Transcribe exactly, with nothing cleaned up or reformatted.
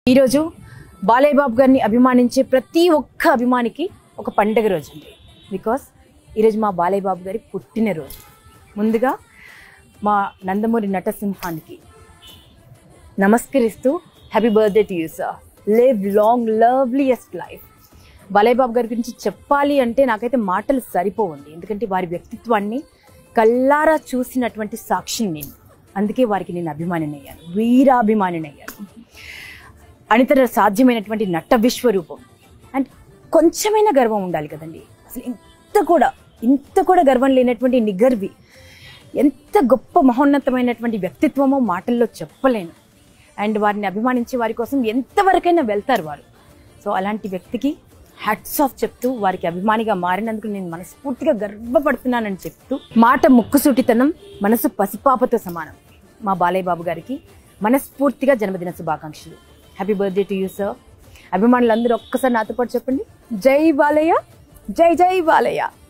ఈరోజు బాలయ్య బాబు గారిని అభిమానించే ప్రతి ఒక్క అభిమానికి ఒక పండగ రోజు అండి. బికాస్ ఈరోజు మా బాలయ్య బాబు గారి పుట్టినరోజు. ముందుగా మా నందమూరి నటసింహానికి నమస్కరిస్తూ happy birthday to you sir, live long loveliest life. Balayya Babu గారి గురించి చెప్పాలి అంటే నాకైతే మాటలు సరిపోవండి, ఎందుకంటే వారి వ్యక్తిత్వాన్ని కళ్ళారా చూసినటువంటి సాక్షిని నేను. అందుకే వారికి నేను అభిమానినయ్యాను, వీరాభిమానినయ్యాను. అనితర సాధ్యమైనటువంటి నట విశ్వరూపం. అండ్ కొంచెమైనా గర్వం ఉండాలి కదండి. అసలు ఇంత కూడా ఇంత కూడా గర్వం లేనటువంటి నిగర్వి, ఎంత గొప్ప మహోన్నతమైనటువంటి వ్యక్తిత్వమో మాటల్లో చెప్పలేను. అండ్ వారిని అభిమానించి వారి కోసం ఎంతవరకైనా వెళ్తారు వారు. సో అలాంటి వ్యక్తికి హ్యాట్స్ ఆఫ్ చెప్తూ, వారికి అభిమానిగా మారినందుకు నేను మనస్ఫూర్తిగా గర్వపడుతున్నానని చెప్తూ, మాట ముక్కుసూటితనం మనసు పసిపాపతో సమానం. మా బాలయ్య బాబు గారికి మనస్ఫూర్తిగా జన్మదిన శుభాకాంక్షలు. Happy birthday to you sir. అభిమానులందరూ ఒక్కసారి నాతో పాటు చెప్పండి, జై బాలయ్య, జై జై బాలయ్య.